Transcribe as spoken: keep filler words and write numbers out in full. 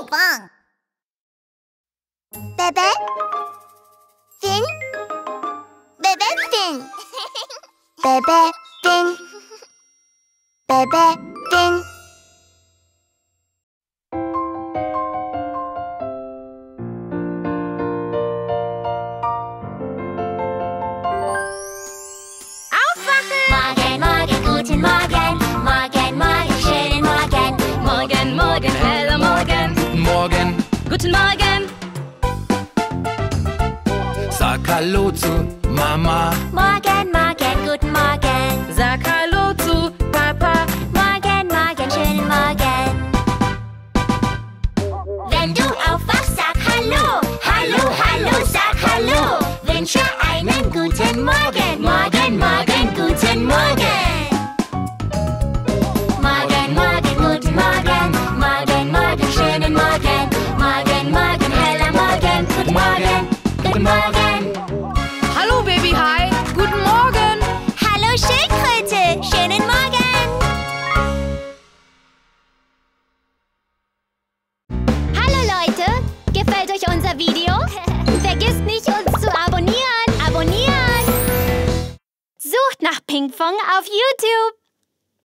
Pinkfong. Bebe? Finn? Bebe Finn. Bebe Finn. Bebe Finn. Morgen, morgen, guten Morgen. Morgen, morgen, schönen Morgen. Morgen, morgen, heller Morgen. Guten Morgen. Guten Morgen. Sag Hallo zu Mama. Morgen, morgen, guten Morgen. Sag Hallo zu Papa. Morgen, morgen, schönen Morgen. Wenn du aufwachst, sag Hallo. Hallo, hallo, sag Hallo. Wünsche einen guten Morgen. Morgen, morgen, guten Morgen. Morgen, morgen, guten Morgen. Morgen, morgen, schönen Morgen. Morgen, morgen, heller Morgen. Guten Morgen, guten Morgen. Hallo Baby-Hai. Guten Morgen. Hallo Schildkröte. Schönen Morgen. Hallo Leute. Gefällt euch unser Video? Vergisst nicht, uns zu abonnieren. Abonnieren! Sucht nach Pinkfong auf YouTube.